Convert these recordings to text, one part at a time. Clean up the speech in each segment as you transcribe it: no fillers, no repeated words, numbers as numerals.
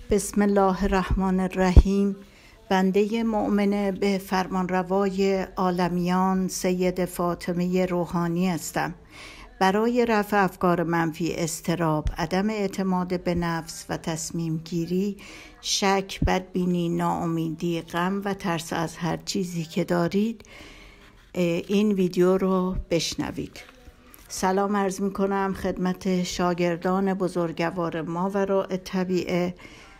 بسم الله الرحمن الرحیم. بنده مؤمن به فرمانروای عالمیان سید فاطمه روحانی هستم. برای رفع افکار منفی، اضطراب، عدم اعتماد به نفس و تصمیم گیری، شک، بدبینی، ناامیدی، غم و ترس از هر چیزی که دارید این ویدیو رو بشنوید. سلام عرض می کنم خدمت شاگردان بزرگوار ماوراء طبیعه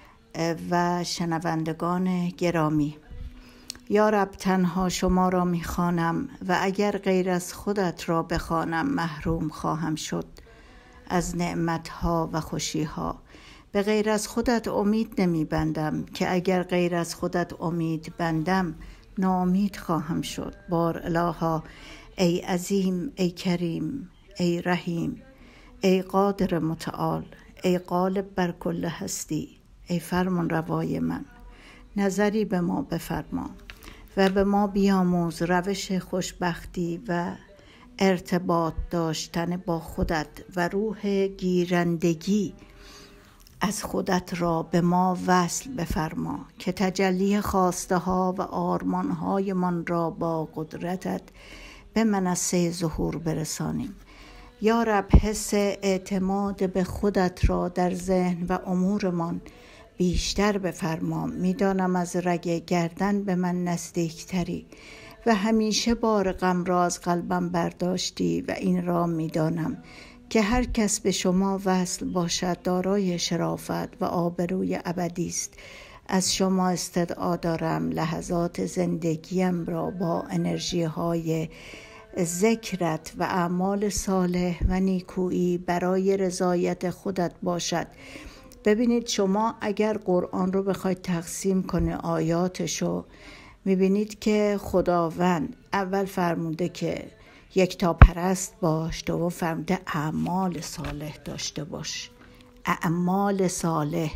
و شنوندگان گرامی. یا رب، تنها شما را می خوانم و اگر غیر از خودت را بخوانم محروم خواهم شد از نعمتها و خوشیها. به غیر از خودت امید نمی بندم که اگر غیر از خودت امید بندم ناامید خواهم شد. بار الها، ای عظیم، ای کریم، ای رحیم، ای قادر متعال، ای غالب بر کل هستی، ای فرمان روای من، نظری به ما بفرما و به ما بیاموز روش خوشبختی و ارتباط داشتن با خودت و روح گیرندگی از خودت را به ما وصل بفرما که تجلی خواسته ها و آرمان های من را با قدرتت به منصه ظهور برسانیم. یا رب، حس اعتماد به خودت را در ذهن و امورمان بیشتر بفرما. میدانم از رگ گردن به من نزدیکتری و همیشه بار غم را از قلبم برداشتی و این را میدانم که هر کس به شما وصل باشد دارای شرافت و آبروی ابدی است. از شما استدعا دارم لحظات زندگیم را با انرژی های ذکرت و اعمال صالح و نیکویی برای رضایت خودت باشد. ببینید، شما اگر قرآن رو بخواید تقسیم کنه آیاتشو، میبینید که خداوند اول فرموده که یکتاپرست باش، دوم فرموده اعمال صالح داشته باش. اعمال صالح،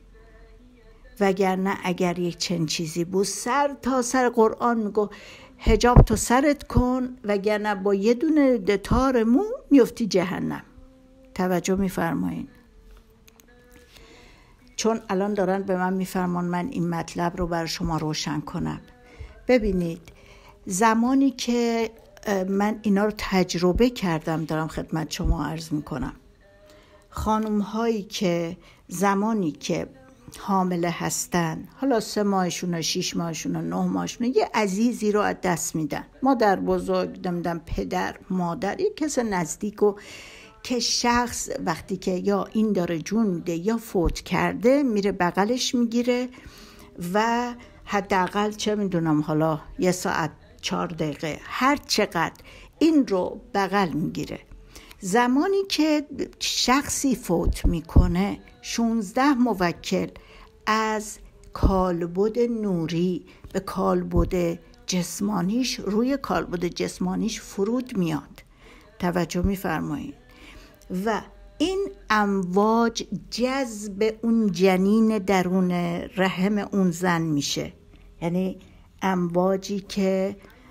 وگرنه اگر یک چنین چیزی بود سر تا سر قرآن میگو حجاب تو سرت کن وگرنه با یه دونه دتار مو میفتی جهنم. توجه میفرمایین، چون الان دارن به من میفرمان من این مطلب رو برای شما روشن کنم. ببینید، زمانی که من اینا رو تجربه کردم دارم خدمت شما عرض میکنم. خانم هایی که زمانی که حامله هستن، حالا 3 ماهشون 6 ماهشون 9 ماهشون، یه عزیزی رو از دست میدن، مادر بزرگ، نمیدونم پدر، مادر، یک کس نزدیکو که شخص وقتی که یا این داره جون میده یا فوت کرده میره بغلش میگیره و حداقل چه میدونم حالا 1 ساعت 4 دقیقه هر چقدر این رو بغل میگیره. زمانی که شخصی فوت میکنه 16 موکل از کالبد نوری به کالبد جسمانیش، روی کالبد جسمانیش فرود میاد. توجه میفرمایید. و این امواج جذب اون جنین درون رحم اون زن میشه، یعنی امواجی که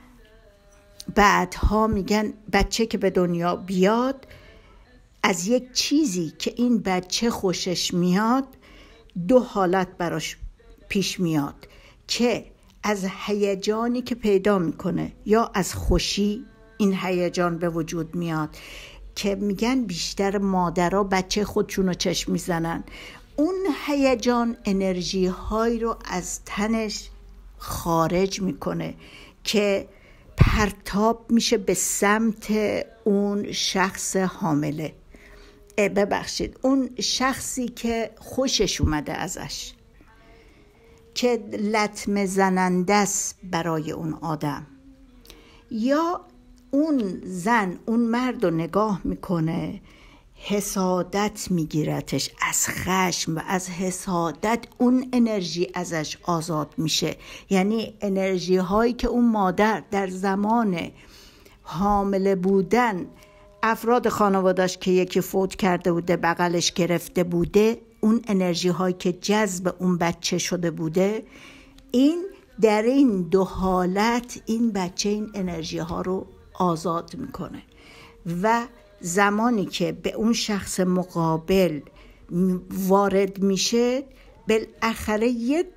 بعدها میگن بچه که به دنیا بیاد از یک چیزی که این بچه خوشش میاد 2 حالت براش پیش میاد که از هیجانی که پیدا میکنه یا از خوشی این هیجان به وجود میاد که میگن بیشتر مادرها بچه خودشون رو چشم میزنن. اون هیجان انرژی هایی رو از تنش خارج میکنه که پرتاب میشه به سمت اون شخص حامله، اون شخصی که خوشش اومده ازش، که لطمه زننده است برای اون آدم. یا اون زن اون مرد رو نگاه میکنه، حسادت میگیرتش، از خشم و از حسادت اون انرژی ازش آزاد میشه. یعنی انرژی هایی که اون مادر در زمان حامله بودن افراد خانواده‌اش که یکی فوت کرده بوده بغلش گرفته بوده، اون انرژی هایی که جذب اون بچه شده بوده، این در این 2 حالت این بچه این انرژی ها رو آزاد میکنه و زمانی که به اون شخص مقابل وارد میشه بالاخره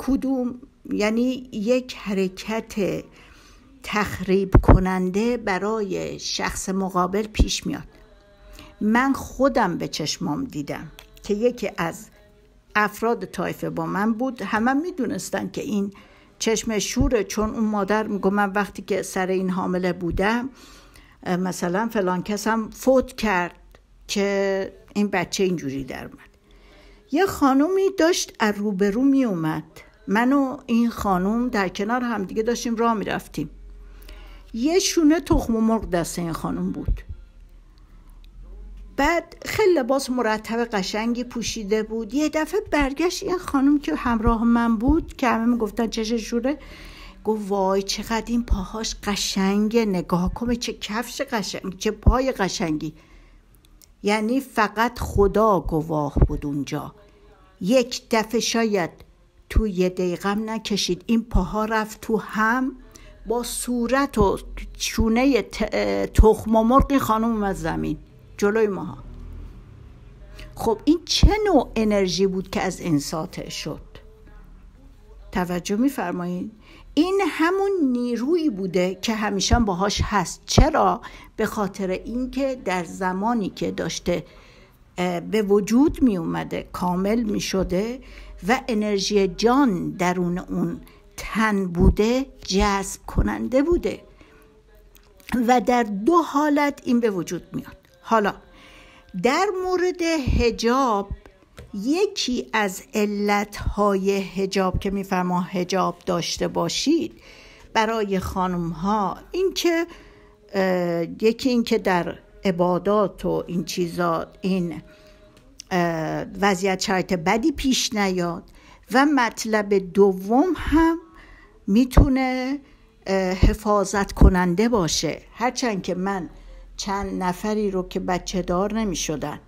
یک حرکت تخریب کننده برای شخص مقابل پیش میاد. من خودم به چشمام دیدم که یکی از افراد طایفه با من بود، همه میدونستن که این چشم شوره، چون اون مادر میگه من وقتی که سر این حامله بودم مثلا فلان کسم فوت کرد که این بچه اینجوری در اومد. یه خانومی داشت از روبرو می اومد، من و این خانوم در کنار هم دیگه داشتیم راه می رفتیم، یه شونه تخم مرغ دست این خانوم بود. بعد خیلی لباس مرتب قشنگی پوشیده بود. یه دفعه برگشت این خانوم که همراه من بود که همه میگفتن چشش شوره، گفت وای چقدر این پاهاش قشنگه، نگاه کنه چه کفش قشنگ، چه پای قشنگی. یعنی فقط خدا گواه بود اونجا. یک دفعه شاید تو یه دقیقم نکشید این پاها رفت تو هم با صورت و شونه تخم مرغ خانم اومد زمین جلوی ماها. خب این چه نوع انرژی بود که از این ساطع شد؟ توجه می‌فرمایید؟ این همون نیرویی بوده که همیشه باهاش هست. چرا؟ به خاطر اینکه در زمانی که داشته به وجود می اومده کامل می شده و انرژی جان درون اون تن بوده، جذب کننده بوده و در دو حالت این به وجود میاد. حالا در مورد حجاب، یکی از علتهای حجاب که میفرما حجاب داشته باشید برای خانم ها این که یکی این که در عبادات و این چیزا این وضعیت شرایط بدی پیش نیاد و مطلب دوم هم میتونه حفاظت کننده باشه. هرچند که من چند نفری رو که بچه دار نمی شدن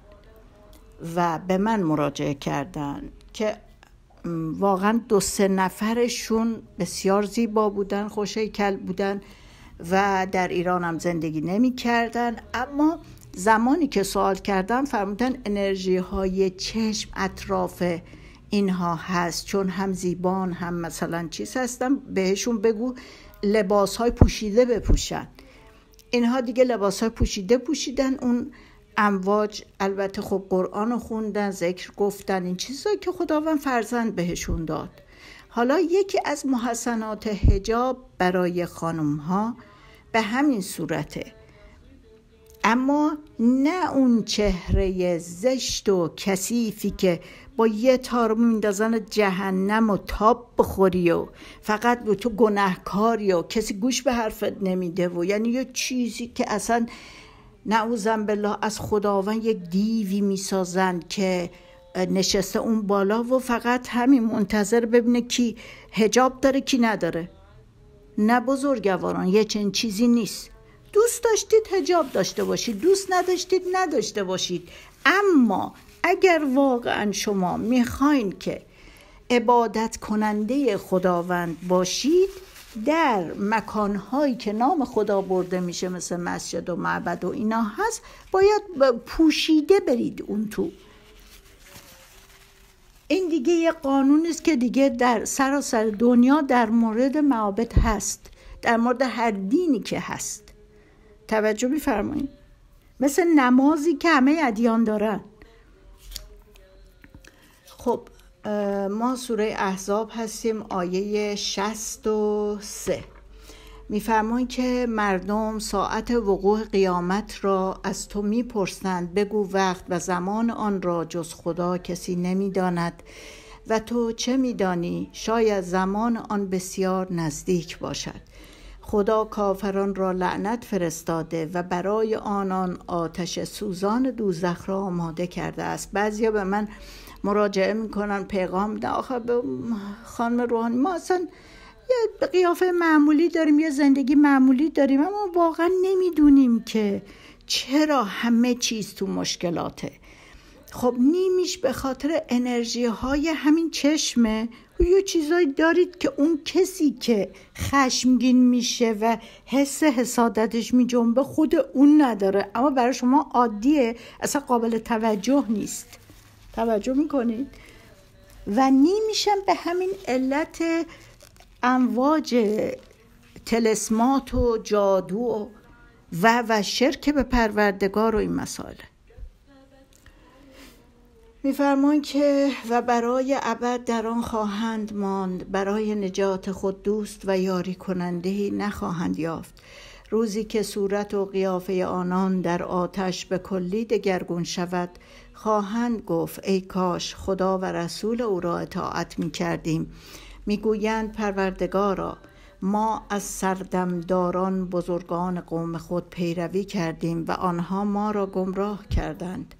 و به من مراجعه کردن که واقعا 2-3 نفرشون بسیار زیبا بودن، خوش‌هیکل بودن و در ایران هم زندگی نمی کردن، اما زمانی که سوال کردم فرمودن انرژی های چشم اطراف اینها هست، چون هم زیبان هم مثلا چیز هستن، بهشون بگو لباس های پوشیده بپوشن. اینها دیگه لباس های پوشیده پوشیدن، اون امواج البته خب قرآن خوندن، ذکر گفتن، این چیزایی که خداوند فرزند بهشون داد. حالا یکی از محسنات حجاب برای خانم ها به همین صورته، اما نه اون چهره زشت و کثیفی که با یه تار میندازن جهنم و تاب بخوری و فقط تو گناهکاری و کسی گوش به حرفت نمیده و یعنی یه چیزی که اصلا نعوذن بالله از خداوند یک دیوی میسازن که نشسته اون بالا و فقط همین منتظر ببینه کی حجاب داره کی نداره. نه بزرگواران، یه چنین چیزی نیست. دوست داشتید حجاب داشته باشید، دوست نداشتید نداشته باشید. اما اگر واقعا شما میخواین که عبادت کننده خداوند باشید، در مکانهایی که نام خدا برده میشه مثل مسجد و معبد و اینا هست، باید پوشیده برید اون تو. این دیگه یه قانون است که دیگه در سراسر دنیا در مورد معابد هست، در مورد هر دینی که هست. توجه می‌فرمایید؟ مثل نمازی که همه ادیان دارن. خب ما سوره احزاب هستیم، آیه 63 می‌فرمایند که مردم ساعت وقوع قیامت را از تو می‌پرسند، بگو وقت و زمان آن را جز خدا کسی نمی‌داند و تو چه می‌دانی؟ شاید زمان آن بسیار نزدیک باشد. خدا کافران را لعنت فرستاده و برای آنان آتش سوزان دوزخ را آماده کرده است. بعضیا به من مراجعه میکنن، پیغام میدن، آخه به خانم روحانی ما اصلا یه قیافه معمولی داریم، یه زندگی معمولی داریم، اما واقعا نمیدونیم که چرا همه چیز تو مشکلاته. خب نیمیش به خاطر انرژی های همین چشمه. یه چیزایی دارید که اون کسی که خشمگین میشه و حس حسادتش میجنبه خود اون نداره، اما برای شما عادیه، اصلا قابل توجه نیست. توجه میکنید؟ و نمیشن به همین علت امواج طلسمات و جادو و شرک به پروردگار و این مسائل. می‌فرمایند که و برای ابد در آن خواهند ماند، برای نجات خود دوست و یاری کننده‌ای نخواهند یافت. روزی که صورت و قیافه آنان در آتش به کلی دگرگون شود، خواهند گفت ای کاش خدا و رسول او را اطاعت می‌کردیم. می‌گویند پروردگارا، ما از سردمداران بزرگان قوم خود پیروی کردیم و آنها ما را گمراه کردند.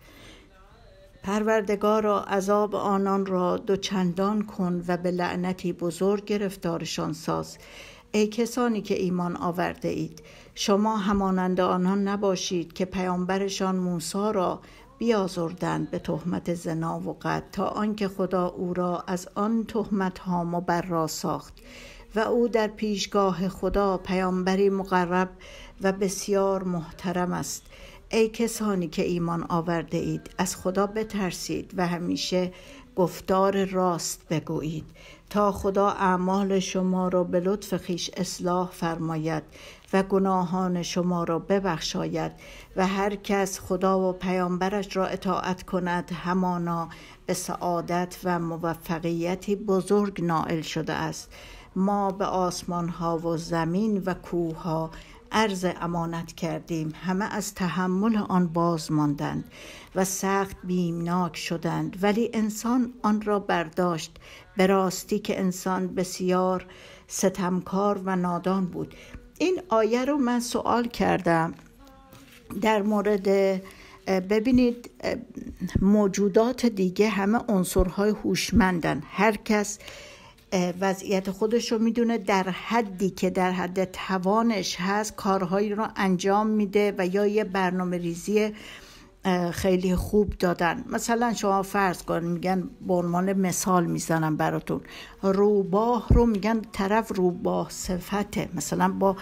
پروردگارا، عذاب آنان را دوچندان کن و به لعنتی بزرگ گرفتارشان ساز. ای کسانی که ایمان آورده اید، شما همانند آنان نباشید که پیامبرشان موسی را بیازردند به تهمت زنا و قتل، تا آنکه خدا او را از آن تهمت ها مبرا ساخت و او در پیشگاه خدا پیامبری مقرب و بسیار محترم است. ای کسانی که ایمان آورده اید، از خدا بترسید و همیشه گفتار راست بگویید تا خدا اعمال شما را به لطف خویش اصلاح فرماید و گناهان شما را ببخشاید و هر کس خدا و پیامبرش را اطاعت کند همانا به سعادت و موفقیتی بزرگ نائل شده است. ما به آسمان ها و زمین و کوه ها عرض امانت کردیم، همه از تحمل آن باز ماندند و سخت بیمناک شدند، ولی انسان آن را برداشت. به راستی که انسان بسیار ستمکار و نادان بود. این آیه رو من سوال کردم در مورد، ببینید موجودات دیگه همه عنصرهای هوشمندن، هر کس وضعیت خودش رو میدونه، در حدی که در حد توانش هست کارهایی رو انجام میده و یا یه برنامه ریزی خیلی خوب دادن. مثلا شما فرض کن، میگن به عنوان مثال میزنم براتون، روباه رو میگن طرف روباه صفته، مثلا با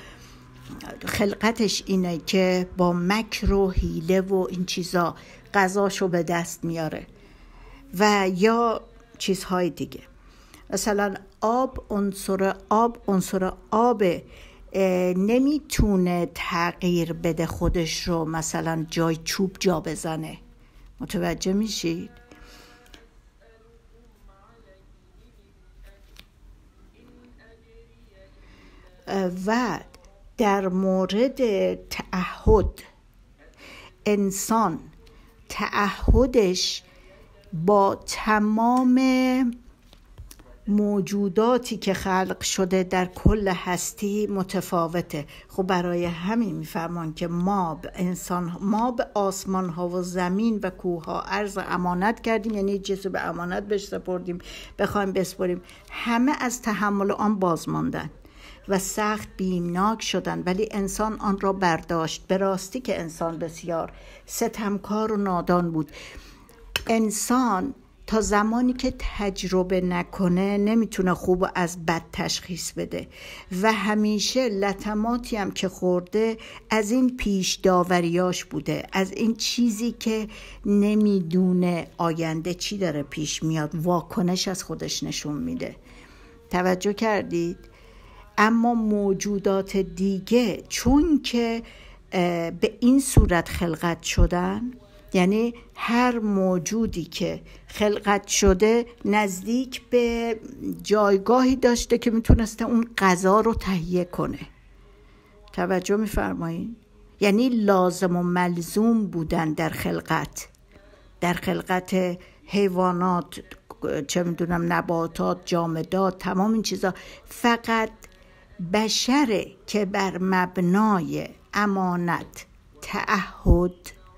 خلقتش اینه که با مکر و حیله و این چیزا غذاشو به دست میاره و یا چیزهای دیگه. مثلا آب عنصر آب نمیتونه تغییر بده خودش رو، مثلا جای چوب جا بزنه. متوجه میشید؟ و در مورد تعهد، انسان تعهدش با تمام موجوداتی که خلق شده در کل هستی متفاوته. خب برای همین میفرمان که ما به آسمان ها و زمین و کوه ها عرض امانت کردیم، یعنی چیزی به امانت بهش سپردیم بخوایم بسپریم، همه از تحمل آن باز ماندن و سخت بیمناک شدن، ولی انسان آن را برداشت. به راستی که انسان بسیار ستمکار و نادان بود. انسان تا زمانی که تجربه نکنه نمیتونه خوب از بد تشخیص بده و همیشه لطماتی هم که خورده از این پیش داوریاش بوده، از این چیزی که نمیدونه آینده چی داره پیش میاد، واکنش از خودش نشون میده. توجه کردید؟ اما موجودات دیگه چون که به این صورت خلقت شدن، یعنی هر موجودی که خلقت شده نزدیک به جایگاهی داشته که میتونسته اون غذا رو تهیه کنه. توجه میفرمایید؟ یعنی لازم و ملزوم بودن در خلقت حیوانات، چه میدونم نباتات، جامدات، تمام این چیزا. فقط بشره که بر مبنای امانت، تعهد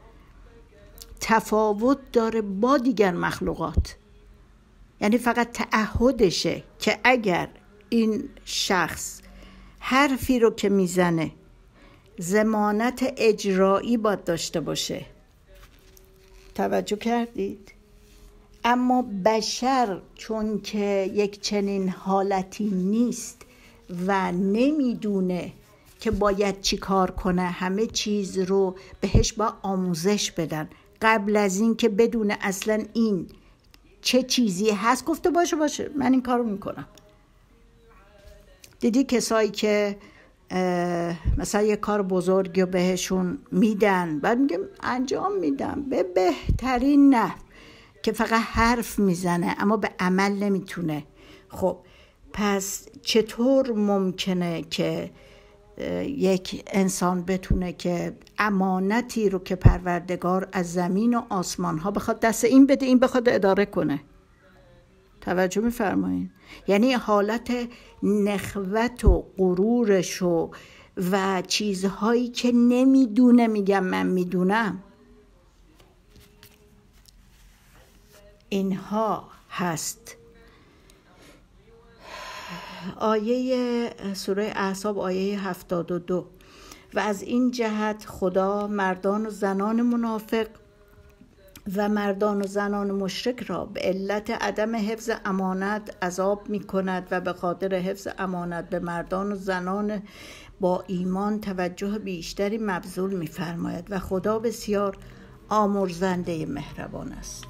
تفاوت داره با دیگر مخلوقات. یعنی فقط تعهدشه که اگر این شخص حرفی رو که میزنه ضمانت اجرایی باید داشته باشه. توجه کردید؟ اما بشر چون که یک چنین حالتی نیست و نمیدونه که باید چی کار کنه، همه چیز رو بهش با آموزش بدن قبل از این که بدونه اصلا این چه چیزی هست گفته باشه من این کارو میکنم. دیدی کسایی که مثلا یه کار بزرگی رو بهشون میدن بعد میگم انجام میدم به بهترین نحو، که فقط حرف میزنه اما به عمل نمیتونه. خب پس چطور ممکنه که یک انسان بتونه که امانتی رو که پروردگار از زمین و آسمان ها بخواد دست این بده این بخواد اداره کنه؟ توجه میفرمایین؟ یعنی حالت نخوت و غرورش و چیزهایی که نمیدونه میگم من میدونم، اینها هست. آیه سوره احزاب آیه 72: و از این جهت خدا مردان و زنان منافق و مردان و زنان مشرک را به علت عدم حفظ امانت عذاب می کند و به خاطر حفظ امانت به مردان و زنان با ایمان توجه بیشتری مبذول می فرماید و خدا بسیار آمرزنده مهربان است.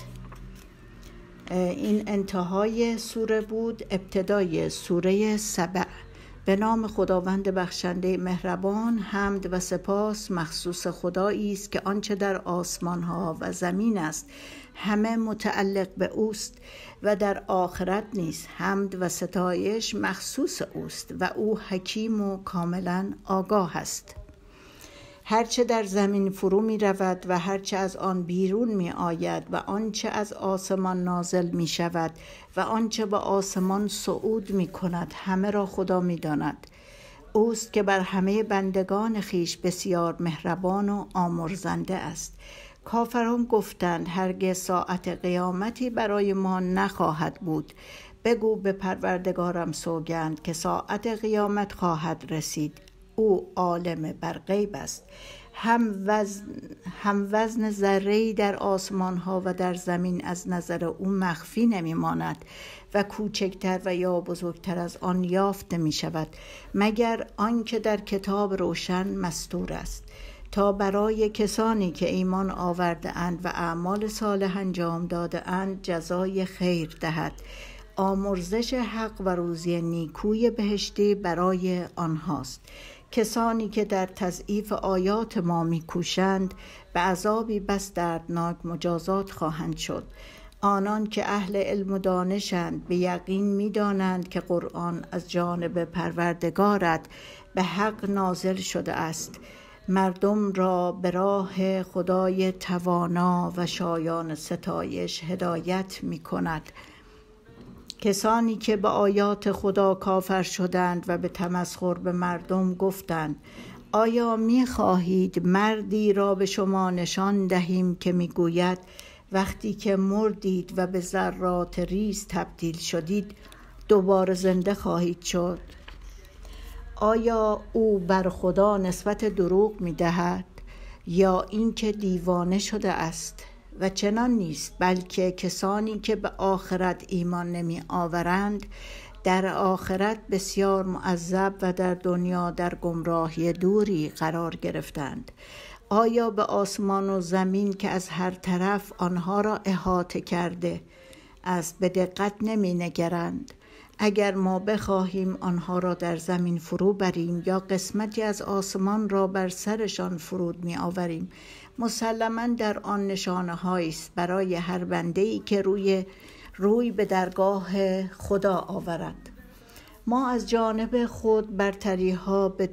این انتهای سوره بود. ابتدای سوره سبع. به نام خداوند بخشنده مهربان. حمد و سپاس مخصوص خدایی است که آنچه در آسمان ها و زمین است همه متعلق به اوست و در آخرت نیز حمد و ستایش مخصوص اوست و او حکیم و کاملا آگاه است. هرچه در زمین فرو می رود و هرچه از آن بیرون می آید و آنچه از آسمان نازل می شود و آنچه به آسمان صعود می کند همه را خدا می داند. اوست که بر همه بندگان خیش بسیار مهربان و آمرزنده است. کافران گفتند هرگز ساعت قیامتی برای ما نخواهد بود. بگو به پروردگارم سوگند که ساعت قیامت خواهد رسید. او عالم بر غیب است. هم وزن ذره‌ای در آسمان ها و در زمین از نظر او مخفی نمی ماند و کوچکتر و یا بزرگتر از آن یافت نمی شود مگر آنکه در کتاب روشن مستور است، تا برای کسانی که ایمان آورده اند و اعمال صالح انجام داده اند جزای خیر دهد. آمرزش حق و روزی نیکوی بهشتی برای آنهاست. کسانی که در تضعیف آیات ما می‌کوشند به عذابی بس دردناک مجازات خواهند شد. آنان که اهل علم و دانشند به یقین می‌دانند که قرآن از جانب پروردگارت به حق نازل شده است. مردم را به راه خدای توانا و شایان ستایش هدایت می‌کند. کسانی که به آیات خدا کافر شدند و به تمسخر به مردم گفتند آیا می‌خواهید مردی را به شما نشان دهیم که می‌گوید وقتی که مردید و به ذرات ریز تبدیل شدید دوباره زنده خواهید شد؟ آیا او بر خدا نسبت دروغ می‌دهد یا اینکه دیوانه شده است؟ و چنان نیست، بلکه کسانی که به آخرت ایمان نمی آورند در آخرت بسیار معذب و در دنیا در گمراهی دوری قرار گرفتند. آیا به آسمان و زمین که از هر طرف آنها را احاطه کرده است به دقت نمی نگرند؟ اگر ما بخواهیم آنها را در زمین فرو بریم یا قسمتی از آسمان را بر سرشان فرود می آوریم، مسلماً در آن نشانه هایست برای هر بنده‌ای که روی به درگاه خدا آورد. ما از جانب خود برتری ها به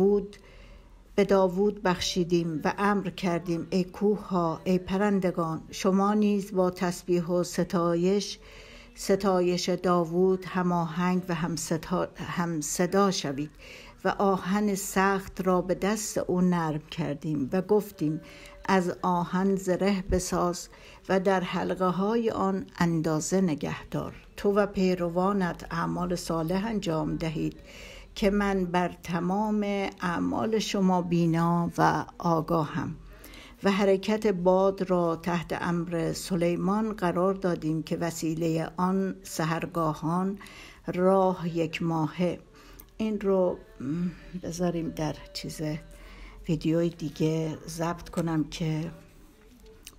داوود بخشیدیم و امر کردیم ای کوه ها، ای پرندگان، شما نیز با تسبیح و ستایش داوود هماهنگ و هم صدا شوید و آهن سخت را به دست او نرم کردیم و گفتیم از آهن زره بساز و در حلقه های آن اندازه نگهدار. تو و پیروانت اعمال صالح انجام دهید که من بر تمام اعمال شما بینا و آگاهم. و حرکت باد را تحت امر سلیمان قرار دادیم که وسیله آن سحرگاهان راه 1 ماهه. این رو بذاریم در ویدیوی دیگه ضبط کنم که